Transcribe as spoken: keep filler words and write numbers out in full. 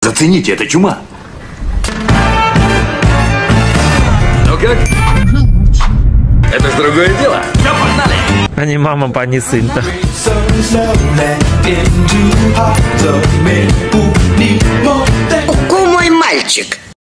Зацените, это чума. Ну как? Это ж другое дело. Все, погнали! Они мама, пани, сын-то.